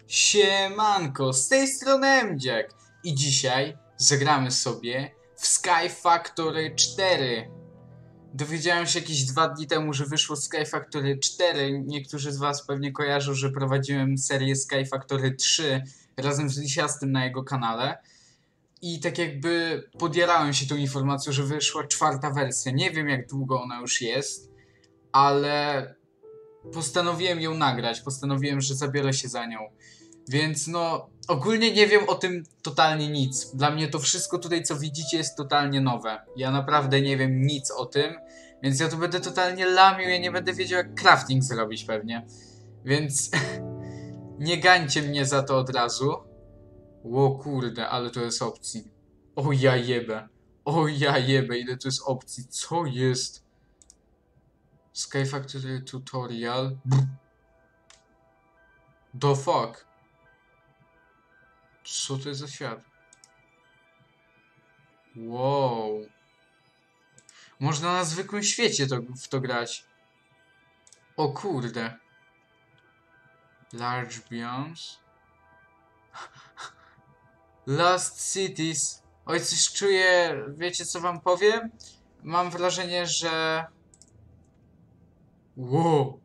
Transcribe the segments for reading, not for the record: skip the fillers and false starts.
Siemanko, z tej strony Emdziak i dzisiaj zagramy sobie w Sky Factory 4. Dowiedziałem się jakieś 2 dni temu, że wyszło Sky Factory 4. Niektórzy z was pewnie kojarzą, że prowadziłem serię Sky Factory 3 razem z Lisiastym na jego kanale. I tak jakby podjarałem się tą informacją, że wyszła 4. wersja. Nie wiem, jak długo ona już jest, ale postanowiłem ją nagrać. Postanowiłem, że zabiorę się za nią. Więc no, ogólnie nie wiem o tym totalnie nic. Dla mnie to wszystko tutaj, co widzicie, jest totalnie nowe. Ja naprawdę nie wiem nic o tym, więc ja tu będę totalnie lamił, ja nie będę wiedział, jak crafting zrobić pewnie. Więc nie gańcie mnie za to od razu. Ło kurde, ale to jest opcji. O ja jebę. O ja jebę, ile to jest opcji. Co jest? Sky Factory Tutorial. The fuck? Co to jest za świat? Wow. Można na zwykłym świecie w to grać. O kurde. Large biomes. Lost cities. Oj, coś czuję. Wiecie, co wam powiem? Mam wrażenie, że... Wow.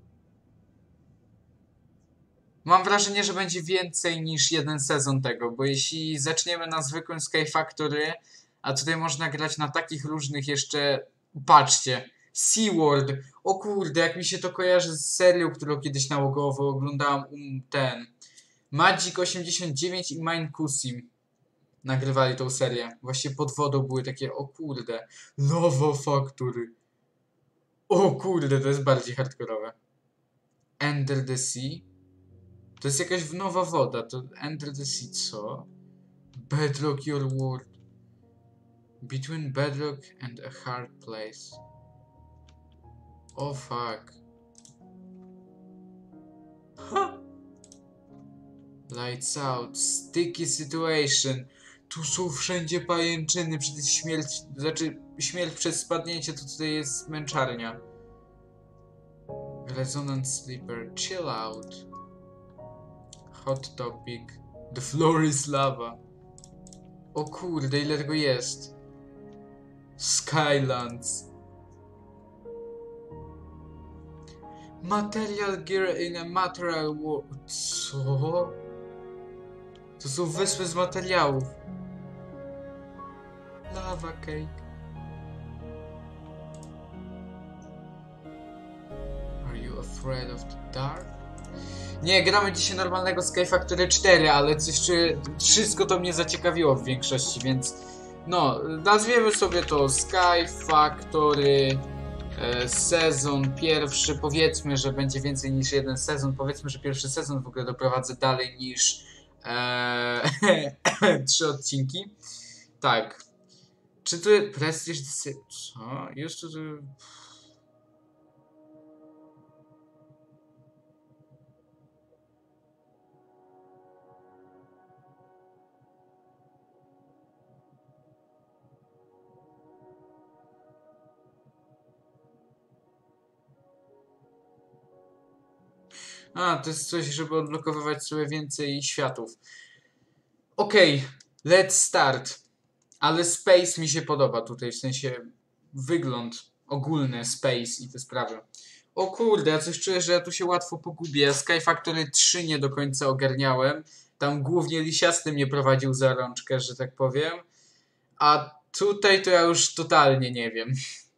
Mam wrażenie, że będzie więcej niż jeden sezon tego, bo jeśli zaczniemy na zwykłym Sky Factory, a tutaj można grać na takich różnych jeszcze... Patrzcie. SeaWorld. O kurde, jak mi się to kojarzy z serią, którą kiedyś nałogowo oglądałam Magic 89 i Mine Kusim nagrywali tą serię. Właśnie pod wodą były takie, o kurde, Lava Factory. O kurde, to jest bardziej hardkorowe. Enter the Sea. To jest jakaś nowa woda. To Enter the Sea, co? Bedrock your world. Between bedrock and a hard place. Oh fuck. Ha! Lights out. Sticky situation. Tu są wszędzie pajęczyny. Przecież śmierć przez spadnięcie to tutaj jest męczarnia. Resonant sleeper. Chill out. Hot topic. The floor is lava. O kurde, ile tego jest. Skylands. Material gear in a material world. Co? To są wyspy z materiałów. Lava cake. Are you afraid of the dark? Nie, gramy dzisiaj normalnego Sky Factory 4, ale coś czy wszystko to mnie zaciekawiło w większości, więc no, nazwiemy sobie to Sky Factory sezon pierwszy. Powiedzmy, że będzie więcej niż jeden sezon. Powiedzmy, że pierwszy sezon w ogóle doprowadzę dalej niż 3 odcinki. Tak. Czy tu Prestige... Co? Jest tu... A, to jest coś, żeby odblokowywać sobie więcej światów. Okej, let's start. Ale Space mi się podoba tutaj, w sensie wygląd ogólny Space i te sprawy. O kurde, ja coś czuję, że ja tu się łatwo pogubię. Sky Factory 3 nie do końca ogarniałem. Tam głównie Lisiasty mnie prowadził za rączkę, że tak powiem. A tutaj to ja już totalnie nie wiem.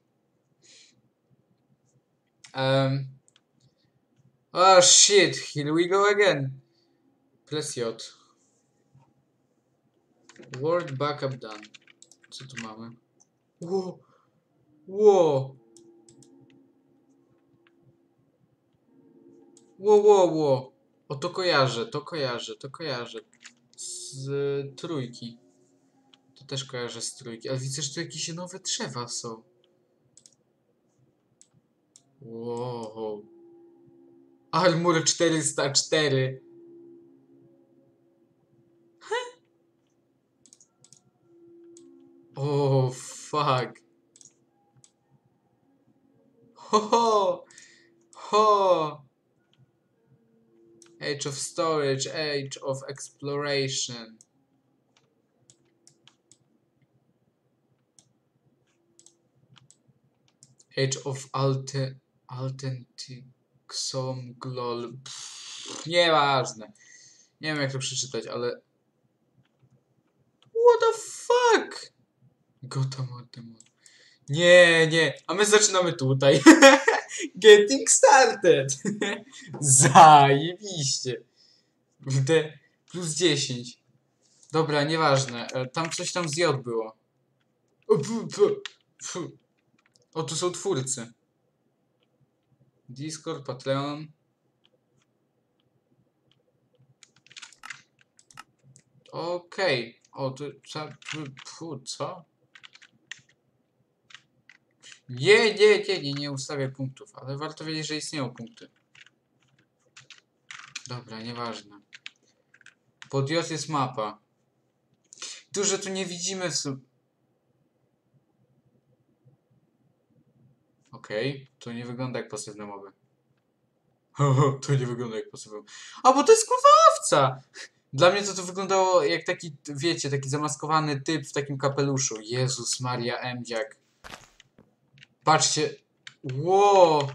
Oh shit, here we go again. Press J. World backup done. Co tu mamy? Wow. Wow. Wow. O, to kojarzę. Z trójki. To też kojarzę z trójki. Ale widzę, że tu jakieś nowe drzewa są. Wow. Armor 404. O, fuck. Ho. Age of Storage, Age of Exploration. Age of Authentic Som Glol. Nieważne. Nie wiem jak to przeczytać, ale... What the fuck? Gotham. Nie. A my zaczynamy tutaj. Getting started. Zajebiście. Plus 10. Dobra, nieważne. Tam coś tam z J było. O, tu są twórcy. Discord, Patreon. Okej. O, to... Co? Nie ustawię punktów, ale warto wiedzieć, że istnieją punkty. Dobra, nieważne. Pod J jest mapa. Dużo tu nie widzimy w sumie. Okej, to nie wygląda jak pasywne moby. To nie wygląda jak pasywne. A, bo to jest kurwa owca! Dla mnie to wyglądało jak taki, wiecie, taki zamaskowany typ w takim kapeluszu. Jezus Maria Emdziak. Patrzcie. Ło!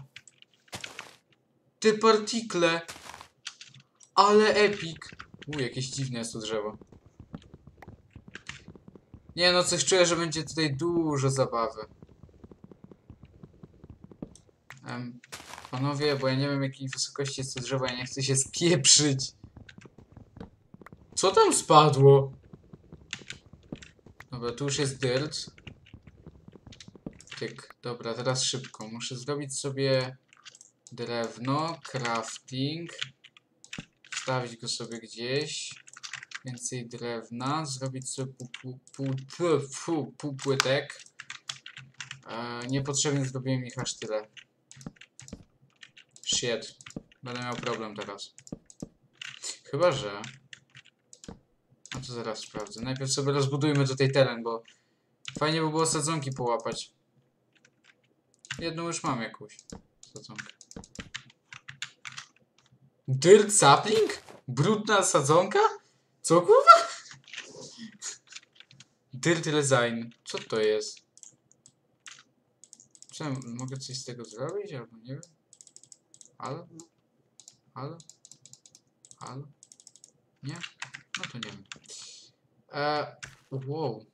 Te partikle. Ale epic. Jakieś dziwne jest to drzewo. Nie no, coś czuję, że będzie tutaj dużo zabawy. Panowie, bo ja nie wiem jakiej wysokości jest to drzewo, ja nie chcę się spieprzyć. Co tam spadło? Dobra, tu już jest dirt. Tyk, dobra, teraz szybko. Muszę zrobić sobie drewno, crafting. Wstawić go sobie gdzieś. Więcej drewna. Zrobić sobie pół płytek. Niepotrzebnie zrobiłem ich aż tyle. Shit. Będę miał problem teraz. Chyba, że... No to zaraz sprawdzę. Najpierw sobie rozbudujmy tutaj teren, bo... Fajnie by było sadzonki połapać. Jedną już mam jakąś sadzonkę. Dirt sapling? Brudna sadzonka? Co kurwa? Dirt resign. Co to jest? Czy mogę coś z tego zrobić? Albo nie wiem. Halo? Nie? No to nie wiem. Wow.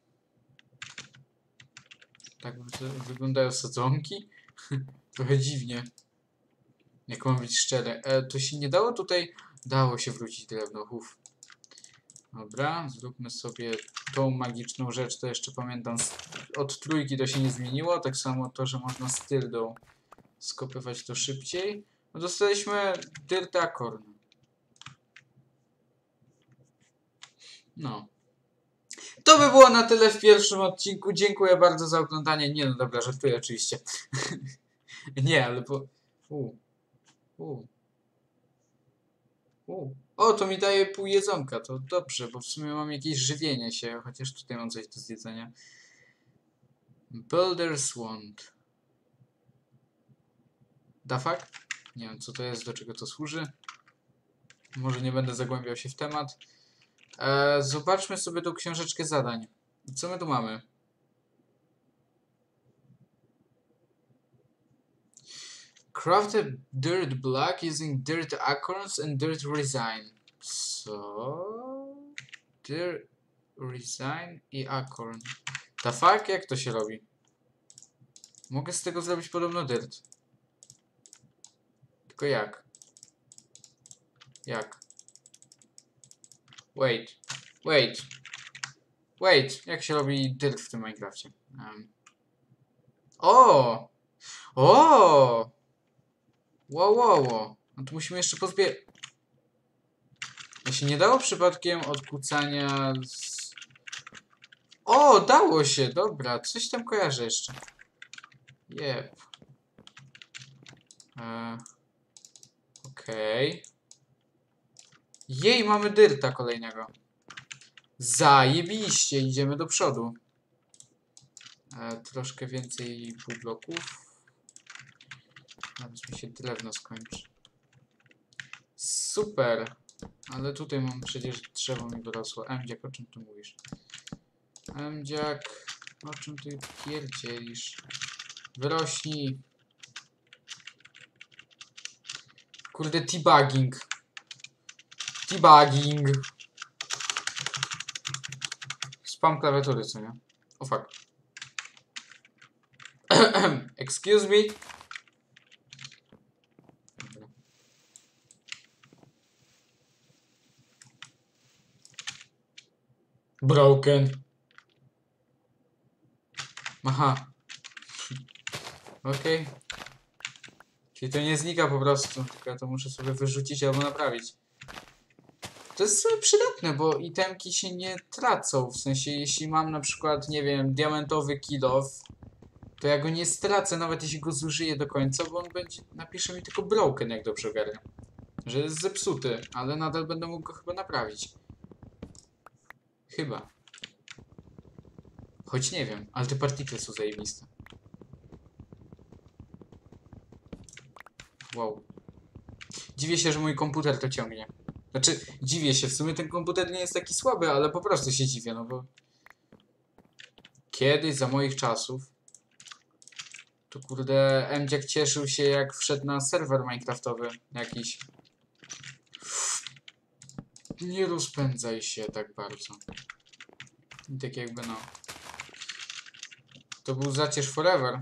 Tak wyglądają sadzonki? Trochę dziwnie. Jak mam być szczery. To się nie dało tutaj... Dało się wrócić drewno. Dobra, zróbmy sobie tą magiczną rzecz. To jeszcze pamiętam. Od trójki to się nie zmieniło. Tak samo to, że można z tyldą skopywać to szybciej. No dostaliśmy Dirt Acorn. No. To by było na tyle w pierwszym odcinku. Dziękuję bardzo za oglądanie. Nie no dobra, żartuję oczywiście. Nie, ale po... O, to mi daje pół jedzonka. To dobrze, bo w sumie mam jakieś żywienie się. Chociaż tutaj mam coś do zjedzenia. Builder's Wand. The fuck? Nie wiem co to jest, do czego to służy. Może nie będę zagłębiał się w temat. Zobaczmy sobie tą książeczkę zadań. Co my tu mamy? Craft a dirt block using dirt acorns and dirt resin. Co? Dirt resin i acorn. The fuck? Jak to się robi? Mogę z tego zrobić podobno dirt. Tylko jak? Jak? Wait. Jak się robi dirt w tym Minecrafcie? O! Wow. No to musimy jeszcze pozbierać. A się nie dało przypadkiem odkłócania z... O! Dało się! Dobra, coś tam kojarzę jeszcze. Jep. Okej. Jej, mamy dyrta kolejnego. Zajebiście, idziemy do przodu. Troszkę więcej półbloków. Zaraz mi się drewno skończy. Super. Ale tutaj mam przecież drzewo mi wyrosło. Emdziak, o czym tu mówisz? Emdziak, o czym ty pierdzielisz? Wyrośnij. Kurde, debugging. Debugging. Spam klawiatury, co nie? O fuck. Excuse me. Broken. Aha. Okej. Okay. Czyli to nie znika po prostu, tylko ja to muszę sobie wyrzucić albo naprawić. To jest sobie przydatne, bo itemki się nie tracą. W sensie, jeśli mam na przykład, nie wiem, diamentowy kill off, to ja go nie stracę, nawet jeśli go zużyję do końca, bo on będzie, napisze mi tylko broken, jak dobrze ogarnę. Że jest zepsuty, ale nadal będę mógł go chyba naprawić. Chyba. Choć nie wiem, ale te partikle są zajebiste. Wow. Dziwię się, że mój komputer to ciągnie. Znaczy, dziwię się, w sumie ten komputer nie jest taki słaby, ale po prostu się dziwię, no bo... Kiedyś, za moich czasów, to kurde, Emdziak cieszył się, jak wszedł na serwer minecraftowy jakiś. Nie rozpędzaj się tak bardzo. I tak jakby no... To był zacierz forever.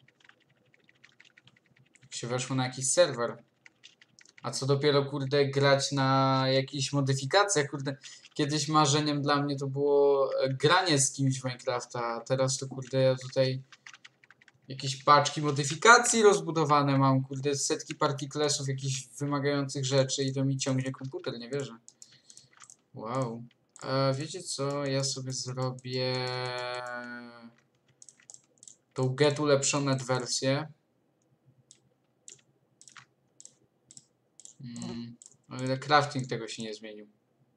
Jak się weszło na jakiś serwer. A co dopiero, kurde, grać na jakichś modyfikacjach, kurde. Kiedyś marzeniem dla mnie to było granie z kimś w Minecrafta, a teraz to, kurde, ja tutaj jakieś paczki modyfikacji rozbudowane mam, kurde, setki partiklesów, jakichś wymagających rzeczy i to mi ciągnie komputer, nie wierzę. Wow. Wiecie co? Ja sobie zrobię tą get ulepszoną wersję. O ile crafting tego się nie zmienił.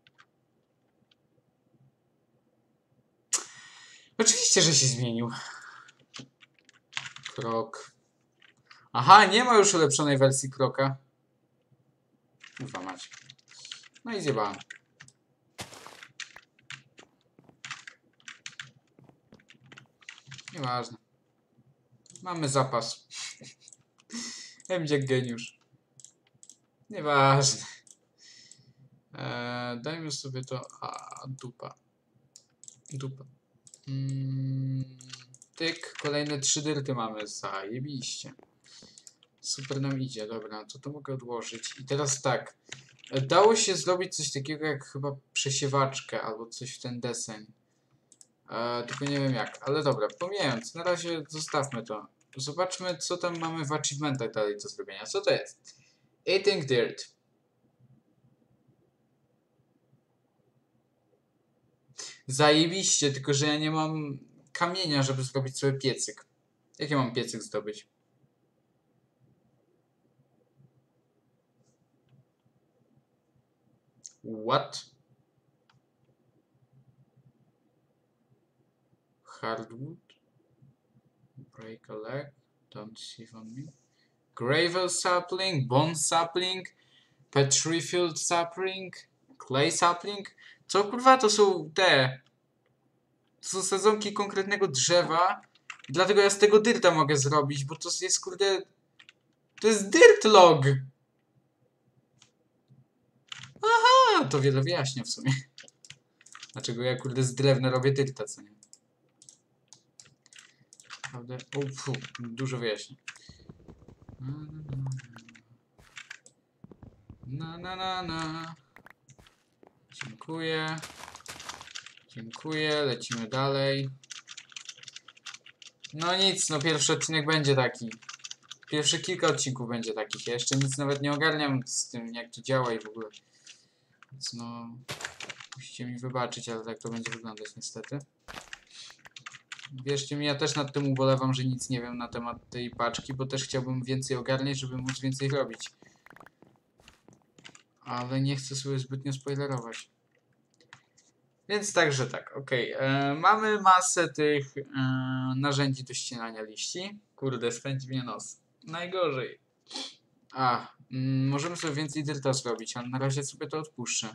Oczywiście, że się zmienił. Krok. Aha, nie ma już ulepszonej wersji kroka. Ufa mać. No i zjebałem. Nieważne. Mamy zapas. Emdziak geniusz. Nieważne. Dajmy sobie to... dupa. Dupa. Tyk. Kolejne 3 dyrty mamy. Zajebiście. Super nam idzie. Dobra, to mogę odłożyć. I teraz tak. Dało się zrobić coś takiego jak chyba przesiewaczkę albo coś w ten deseń. Tylko nie wiem jak. Ale dobra, pomijając. Na razie zostawmy to. Zobaczmy, co tam mamy w achievementach dalej do zrobienia. Co to jest? Eating dirt. Zajebiście, tylko że ja nie mam kamienia, żeby zrobić sobie piecyk. Jak ja mam piecyk zdobyć? What? Hardwood? Break a leg? Don't sieve on me. Gravel sapling? Bone sapling? Petrified sapling? Clay sapling? Co kurwa to są te? To są sadzonki konkretnego drzewa. I dlatego ja z tego dyrta mogę zrobić, bo to jest kurde... To jest dirt log! Aha, to wiele wyjaśnia w sumie. Dlaczego ja kurde z drewna robię dyrta, co nie? Prawda? Dużo wyjaśnia. Na. Dziękuję. Dziękuję, lecimy dalej. No nic, no pierwszy odcinek będzie taki. Pierwsze kilka odcinków będzie takich. Ja jeszcze nic nawet nie ogarniam z tym, jak to działa i w ogóle. Więc no... Musicie mi wybaczyć, ale tak to będzie wyglądać niestety. Wierzcie mi, ja też nad tym ubolewam, że nic nie wiem na temat tej paczki, bo też chciałbym więcej ogarniać, żeby móc więcej robić. Ale nie chcę sobie zbytnio spoilerować. Więc także tak, okej. Mamy masę tych narzędzi do ścinania liści. Kurde, spędzi mnie nos. Najgorzej. Możemy sobie więcej dirta zrobić, ale na razie sobie to odpuszczę.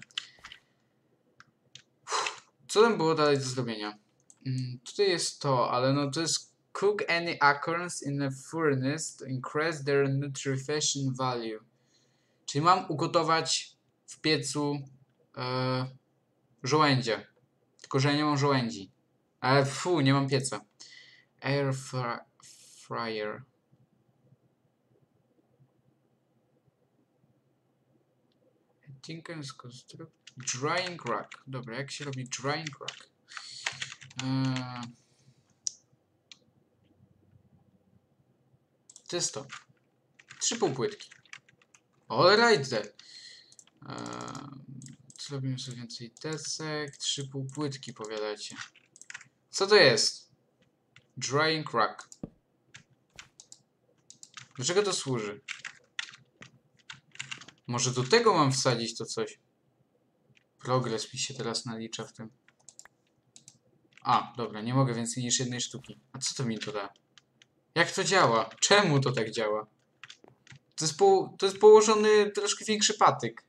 Co tam było dalej do zrobienia? Tutaj jest to, ale no to jest cook any acorns in a furnace to increase their nutrition value. Czyli mam ugotować w piecu żołędzie. Tylko, że ja nie mam żołędzi. Ale nie mam pieca. Air fryer. Tinker's construct. Drying rack. Dobra, jak się robi drying rack? To jest to. 3 półpłytki. Alright then. Zrobimy sobie więcej desek. 3 półpłytki, powiadacie. Co to jest? Drying rack. Do czego to służy? Może do tego mam wsadzić to coś? Progres mi się teraz nalicza w tym. A, dobra, nie mogę więcej niż 1 sztuki. A co to mi to da? Jak to działa? Czemu to tak działa? To jest położony troszkę większy patyk.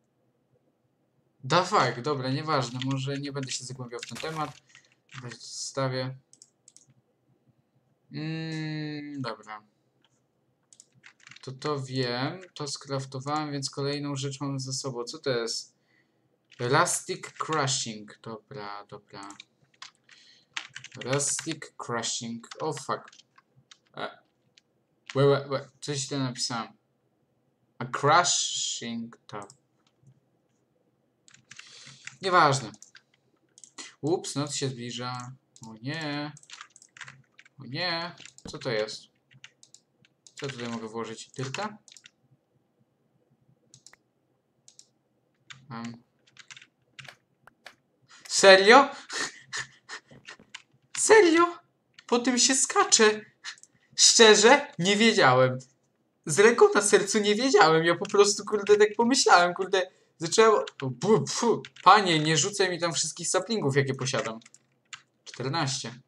Da fuck, dobra, nieważne. Może nie będę się zagłębiał w ten temat. Zostawię. Dobra. To wiem. To skraftowałem, więc kolejną rzecz mam ze sobą. Co to jest? Rustic Crushing. Dobra, dobra. Rustic Crushing. Oh fuck. Coś tam napisałem. A Crushing Tab. Nieważne. Ups, noc się zbliża. O nie. O nie. Co to jest? Co tutaj mogę włożyć? Dyrta? Serio? Serio? Po tym się skacze. Szczerze? Nie wiedziałem. Z ręką na sercu nie wiedziałem. Ja po prostu, kurde, tak pomyślałem, kurde. Zacząłem... Panie, nie rzucaj mi tam wszystkich saplingów, jakie posiadam. 14.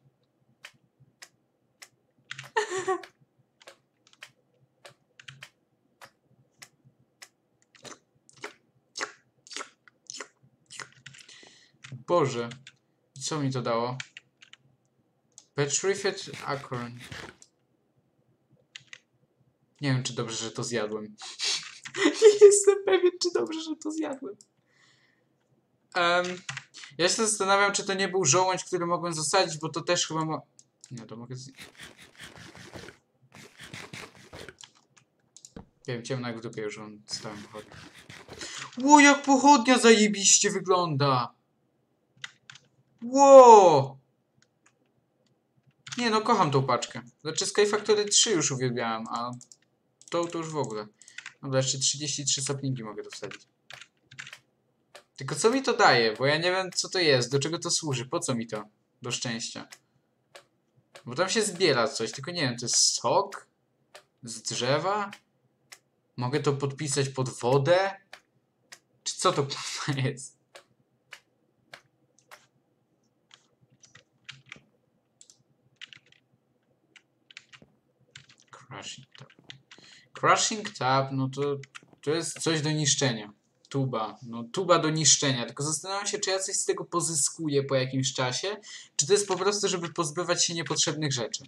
Boże. Co mi to dało? Petrified acorn. Nie wiem, czy dobrze, że to zjadłem. Nie jestem pewien, czy dobrze, że to zjadłem. Ja się zastanawiam, czy to nie był żołądź, który mogłem zasadzić, bo to też chyba ma... Nie, to mogę... Ja wiem, ciemno jak w dupie już on stałem pochodnią. Ło, jak pochodnia zajebiście wygląda! Ło! Nie no, kocham tą paczkę. Znaczy Sky Factory 3 już uwielbiałem, a to już w ogóle. Dobra, jeszcze 33 saplingi mogę dosadzić. Tylko co mi to daje? Bo ja nie wiem, co to jest, do czego to służy, po co mi to? Do szczęścia. Bo tam się zbiera coś, tylko nie wiem, to jest sok? Z drzewa? Mogę to podpisać pod wodę? Czy co to jest? Crushing tab. Crushing tab, no to jest coś do niszczenia. Tuba. No tuba do niszczenia. Tylko zastanawiam się, czy ja coś z tego pozyskuję po jakimś czasie, czy to jest po prostu, żeby pozbywać się niepotrzebnych rzeczy.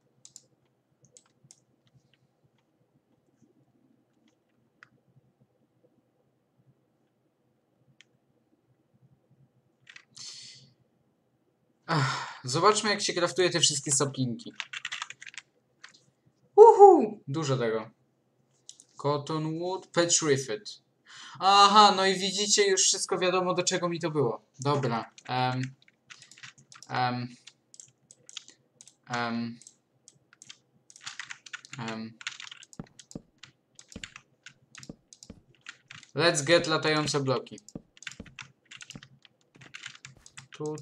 Zobaczmy, jak się kraftuje te wszystkie saplinki. Dużo tego. Cottonwood, petrified. Aha, no i widzicie, już wszystko wiadomo, do czego mi to było. Dobra. Let's get latające bloki. Tu.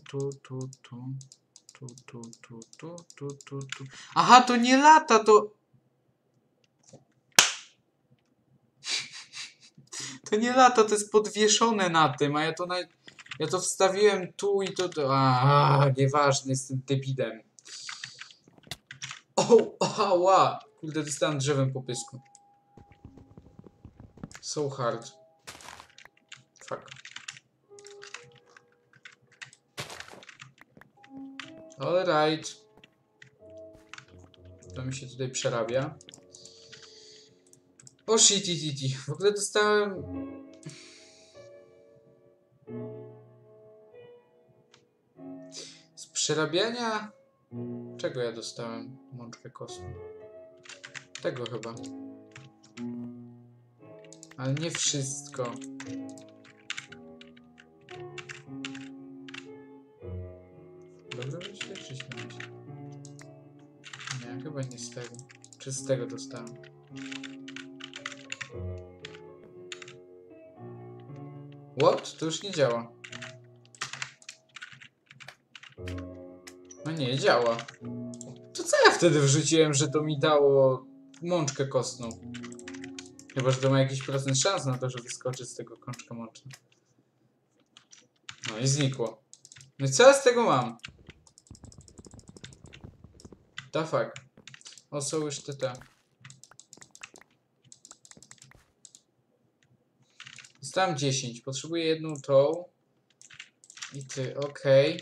Aha, to nie lata, to... To nie lata, to jest podwieszone na tym, a ja to wstawiłem tu i to... Nieważne, jestem debilem. Ała! Kurde, dostałem drzewem po pysku. So hard. Fuck. Alright. To mi się tutaj przerabia. O shit. W ogóle dostałem... Z przerabiania... Czego ja dostałem? Mączkę kostną. Tego chyba. Ale nie wszystko. Dobrze myślę, czy źle myślę? Nie, chyba nie z tego. Czy z tego dostałem? What? To już nie działa. No nie, działa. To co ja wtedy wrzuciłem, że to mi dało mączkę kostną? Chyba, że to ma jakiś procent szans na to, że wyskoczy z tego kączka mączna. No i znikło. No i co ja z tego mam? The fuck. O, są już te. Dostałem 10. Potrzebuję jedną tą. I ty, okej.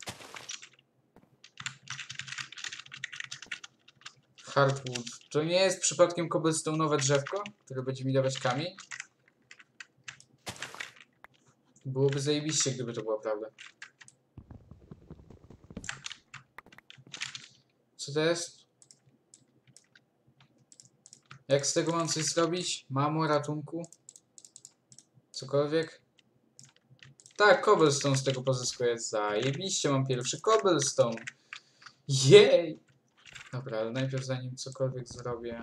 Hardwood. To nie jest przypadkiem cobblestone'owe drzewko, które będzie mi dawać kamień? Byłoby zajebiście, gdyby to była prawda. Co to jest? Jak z tego mam coś zrobić? Mamo, ratunku? Cokolwiek? Tak, cobblestone z tego pozyskuję. Zajebiście, mam pierwszy cobblestone. Jej! Dobra, ale najpierw zanim cokolwiek zrobię...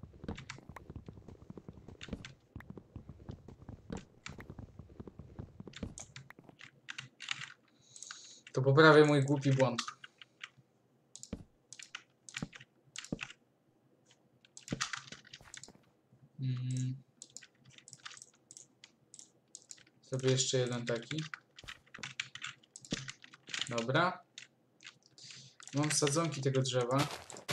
To poprawię mój głupi błąd. Zrobię jeszcze jeden taki. Dobra. Mam sadzonki tego drzewa.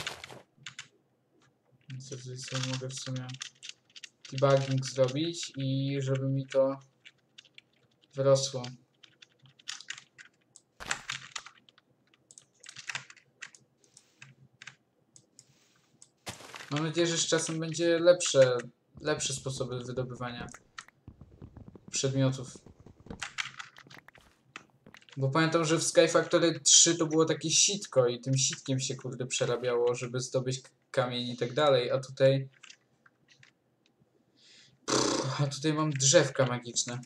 Więc ja tutaj sobie mogę w sumie debugging zrobić i żeby mi to wyrosło. Mam nadzieję, że z czasem będzie lepsze sposoby wydobywania przedmiotów. Bo pamiętam, że w Sky Factory 3 to było takie sitko i tym sitkiem się kurde przerabiało, żeby zdobyć kamień i tak dalej, a tutaj... A tutaj mam drzewka magiczne.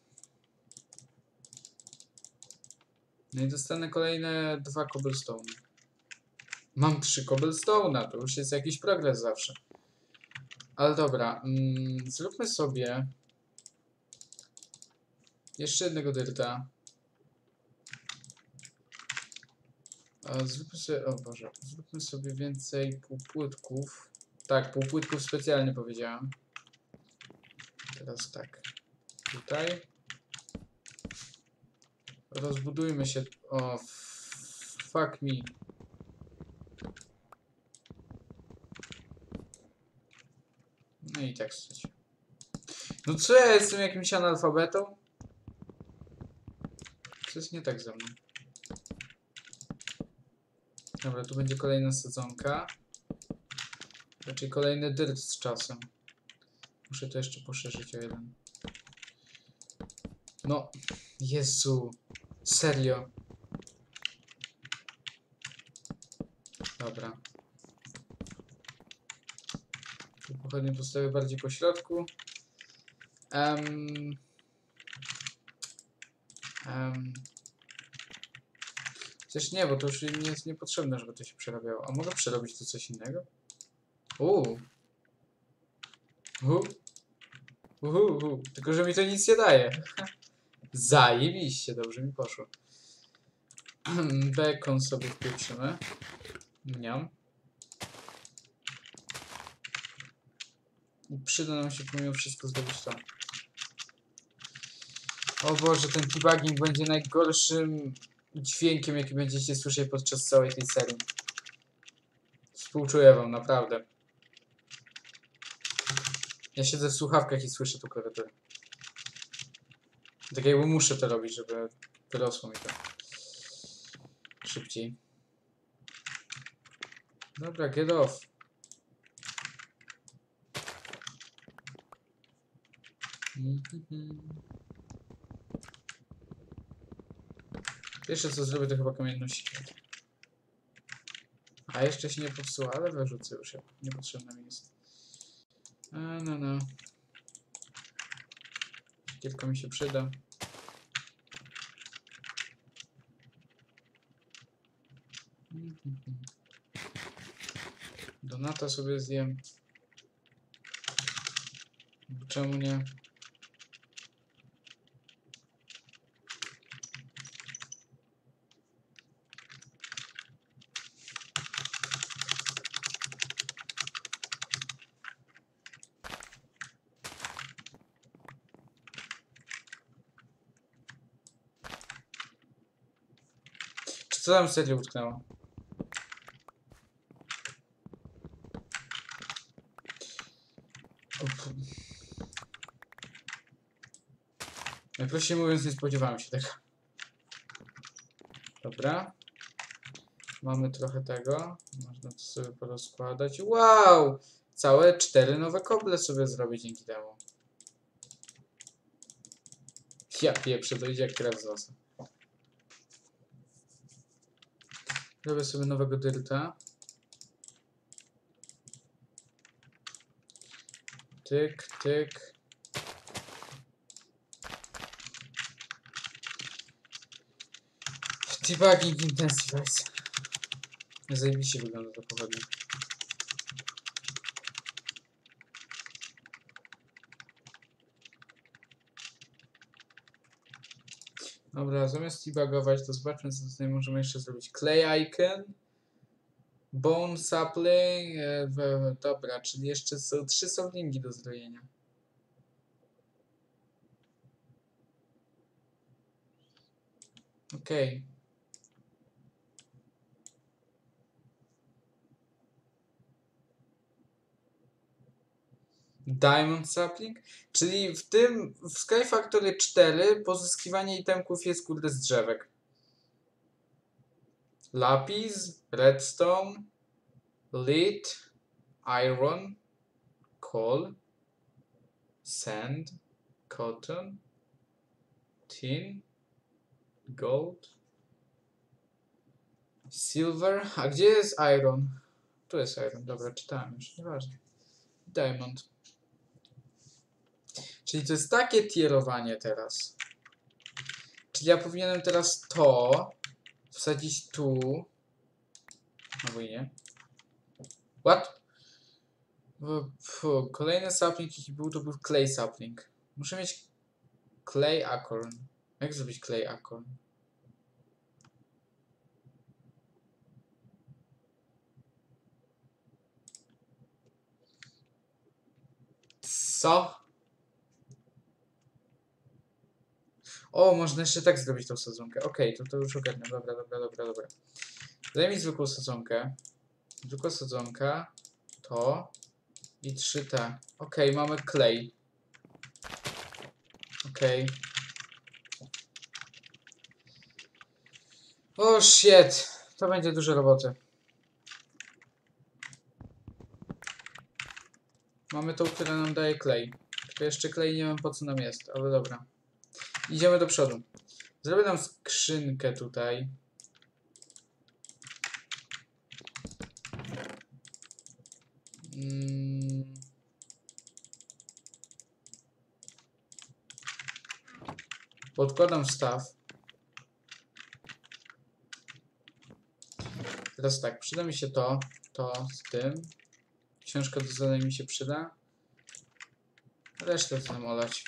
No i dostanę kolejne 2 cobblestone. Mam 3 cobblestone'a, to już jest jakiś progres zawsze. Ale dobra, zróbmy sobie jeszcze jednego dyrta. Zróbmy sobie, o Boże, zróbmy sobie więcej półpłytków. Tak, półpłytków specjalnie powiedziałem. Teraz tak, tutaj. Rozbudujmy się, o, fuck me. No i tak chcecie. No co, ja jestem jakimś analfabetą? Co jest nie tak ze mną? Dobra, tu będzie kolejna sadzonka. Raczej kolejny dyrt z czasem. Muszę to jeszcze poszerzyć o jeden. No, Jezu. Serio. Dobra. Tu pochodnie postawię bardziej po środku. Chociaż nie, bo to już nie jest niepotrzebne, żeby to się przerabiało. A mogę przerobić to coś innego? Tylko, że mi to nic nie daje. Zajebiście, dobrze mi poszło. Bekon sobie wpieprzymy. Mniam. I przyda nam się pomimo wszystko zdobyć to. O Boże, ten debugging będzie najgorszym dźwiękiem, jaki będziecie słyszeć podczas całej tej serii. Współczuję wam, naprawdę. Ja siedzę w słuchawkach i słyszę tu klawiaturę. Tak jakby muszę to robić, żeby wyrosło mi to szybciej. Dobra, get off. Pierwsze co zrobię to chyba kamienną siekierę. A jeszcze się nie popsuła, ale wyrzucę już ją. Niepotrzebna mi jest. No. Siekierka mi się przyda. Donata sobie zjem. Czemu nie? Czy co tam serio utknęło? Najprościej mówiąc, nie spodziewałem się tego. Dobra. Mamy trochę tego. Można to sobie porozkładać. Wow! Całe 4 nowe koble sobie zrobię dzięki temu. Ja pieprzę, to idzie jak krew z nosa. Robię sobie nowego dyrta. Tyk, tyk. Debugging intensifies. Zajebiście wygląda to pochodnie. Dobra, zamiast debuggować, to zobaczmy, co tutaj możemy jeszcze zrobić. Clay icon. Bone sapling. Dobra, czyli jeszcze są 3 saplingi do zrobienia. Okej. Diamond sapling, czyli w Sky Factory 4 pozyskiwanie itemków jest kurde z drzewek. Lapis, redstone, lead, iron, coal, sand, cotton, tin, gold, silver. A gdzie jest iron? Tu jest iron, dobra, czytałem już, nieważne. Diamond. Czyli to jest takie tierowanie teraz. Czyli ja powinienem teraz to wsadzić tu. No i nie. What? Kolejny sapling, jaki był, to był clay sapling. Muszę mieć clay acorn. Jak zrobić clay acorn? Co? O, można jeszcze tak zrobić tą sadzonkę. Okej, to już ogarnę. Dobra. Daj mi zwykłą sadzonkę. Zwykła sadzonka. To. I 3T. Okej, mamy clay. Okej. O, shit. To będzie dużo roboty. Mamy tą, która nam daje clay. Tylko jeszcze clay nie wiem po co nam jest, ale dobra. Idziemy do przodu. Zrobię nam skrzynkę tutaj. Podkładam staw. Teraz tak, przyda mi się to z tym. Książka do zadań mi się przyda. Resztę chcę nam olać.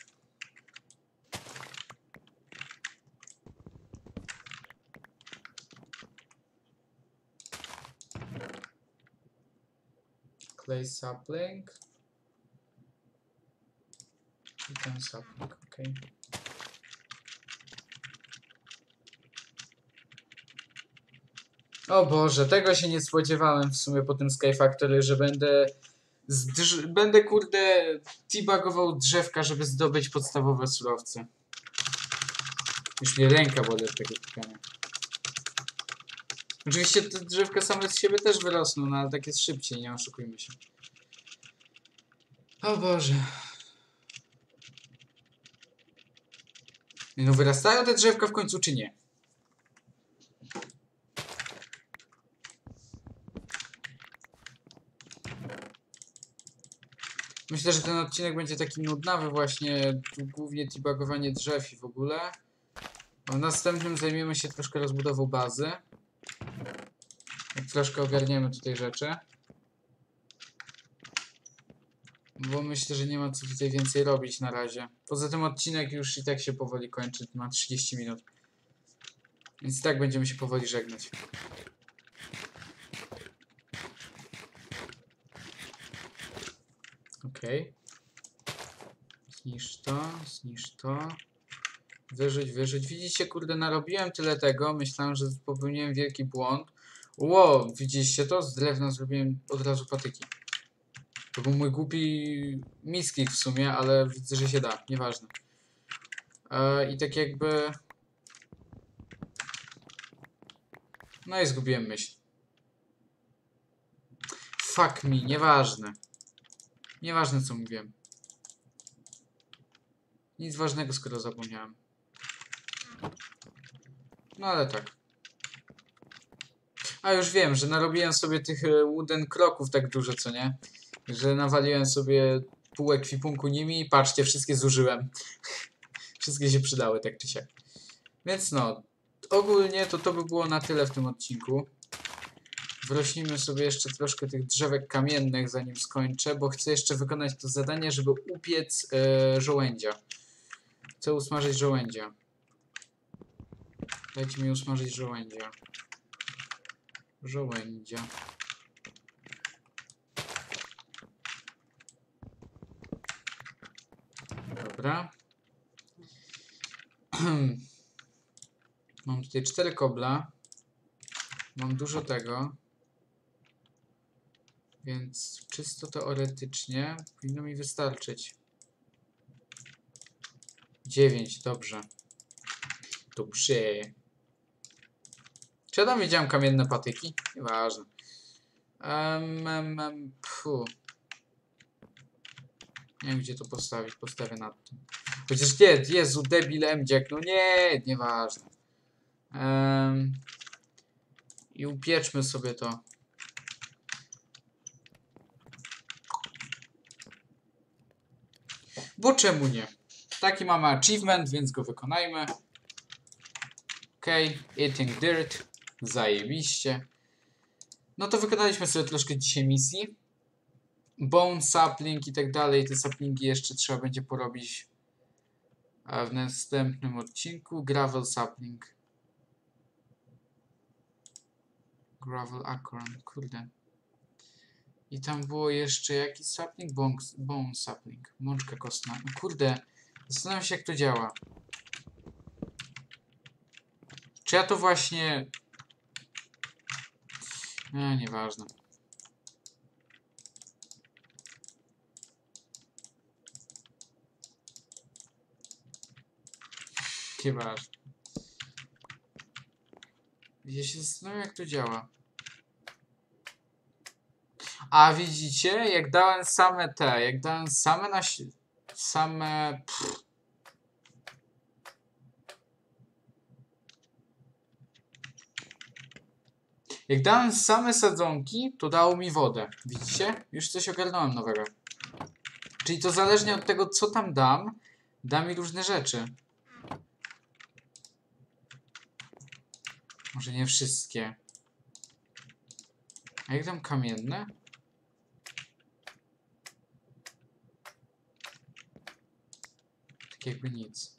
Clay sapling. I ten sapling, ok. O Boże, tego się nie spodziewałem w sumie po tym Sky Factory, że będę Będę, kurde, debugował drzewka, żeby zdobyć podstawowe surowce. Już mnie ręka boli od tego klikania. Oczywiście te drzewka same z siebie też wyrosną, no ale tak jest szybciej, nie oszukujmy się. O Boże. No wyrastają te drzewka w końcu, czy nie? Myślę, że ten odcinek będzie taki nudnawy właśnie, głównie debugowanie drzew i w ogóle. A w następnym zajmiemy się troszkę rozbudową bazy. Jak troszkę ogarniemy tutaj rzeczy. Bo myślę, że nie ma co tutaj więcej robić na razie. Poza tym odcinek już i tak się powoli kończy, ma 30 minut. Więc i tak będziemy się powoli żegnać. Okej. Zniszcz to, zniszcz to. Wyrzuć, wyrzuć. Widzicie, kurde, narobiłem tyle tego. Myślałem, że popełniłem wielki błąd. Ło, widzieliście to? Z drewna zrobiłem od razu patyki. To był mój głupi misklik w sumie, ale widzę, że się da. Nieważne. I tak jakby... No i zgubiłem myśl. Fuck me, nieważne. Nieważne co mówiłem. Nic ważnego, skoro zapomniałem. No ale tak. A już wiem, że narobiłem sobie tych wooden kroków tak dużo, co nie? Że nawaliłem sobie pół ekwipunku nimi i patrzcie, wszystkie zużyłem. Wszystkie się przydały, tak czy siak. Więc no, ogólnie to by było na tyle w tym odcinku. Wrośnimy sobie jeszcze troszkę tych drzewek kamiennych, zanim skończę, bo chcę jeszcze wykonać to zadanie, żeby upiec żołędzia. Chcę usmażyć żołędzia. Dajcie mi usmażyć żołędzia. Żołędzia. Dobra. Mam tutaj 4 kobla. Mam dużo tego. Więc czysto teoretycznie powinno mi wystarczyć. 9, dobrze. Dobrze. Czy ja tam widziałem kamienne patyki? Nieważne. Nie wiem, gdzie to postawić. Postawię nad tym. Chociaż nie, Jezu, debil emdziak. No nie, nieważne. I upieczmy sobie to. Bo czemu nie? Taki mamy achievement, więc go wykonajmy. Okej, eating dirt. Zajebiście. No to wykonaliśmy sobie troszkę dzisiaj misji. Bone sapling i tak dalej. Te saplingi jeszcze trzeba będzie porobić w następnym odcinku. Gravel sapling. Gravel acorn, kurde. I tam było jeszcze jakiś sapling? Bone sapling. Mączka kostna. Kurde, zastanawiam się jak to działa. Czy ja to właśnie... nieważne. Nieważne. Ja się zastanawiam jak to działa. A widzicie, jak dałem same te, jak dałem same same... Jak dałem same sadzonki, to dało mi wodę. Widzicie? Już coś ogarnąłem nowego. Czyli to zależnie od tego, co tam dam, da mi różne rzeczy. Może nie wszystkie. A jak dam kamienne? Tak jakby nic.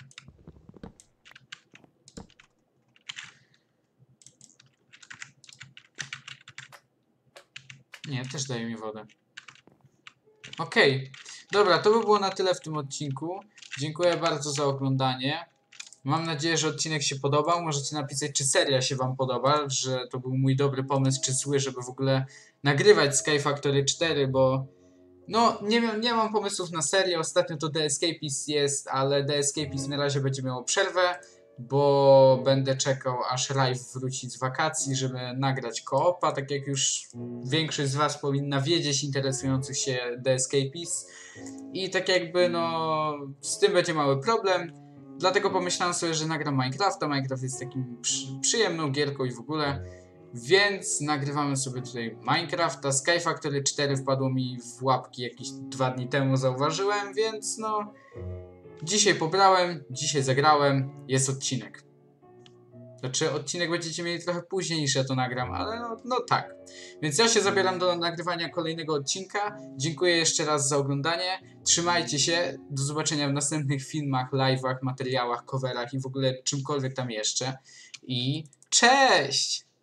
Nie, też daje mi wodę. Okej. Dobra, to by było na tyle w tym odcinku. Dziękuję bardzo za oglądanie. Mam nadzieję, że odcinek się podobał. Możecie napisać, czy seria się wam podoba, że to był mój dobry pomysł, czy zły, żeby w ogóle nagrywać Sky Factory 4, bo No, nie mam pomysłów na serię. Ostatnio to The Escapist jest, ale The Escapist na razie będzie miało przerwę, bo będę czekał, aż Rife wróci z wakacji, żeby nagrać koopa, tak jak już większość z was powinna wiedzieć, interesujących się The Escapist. I tak jakby, no, z tym będzie mały problem. Dlatego pomyślałem sobie, że nagram Minecrafta. Minecraft jest takim przyjemną gierką i w ogóle. Więc nagrywamy sobie tutaj Minecrafta. Sky Factory 4 wpadło mi w łapki jakieś 2 dni temu, zauważyłem, więc no... Dzisiaj pobrałem, dzisiaj zagrałem, jest odcinek. Znaczy odcinek będziecie mieli trochę później niż ja to nagram, ale no tak. Więc ja się zabieram do nagrywania kolejnego odcinka. Dziękuję jeszcze raz za oglądanie. Trzymajcie się, do zobaczenia w następnych filmach, live'ach, materiałach, coverach i w ogóle czymkolwiek tam jeszcze. I cześć!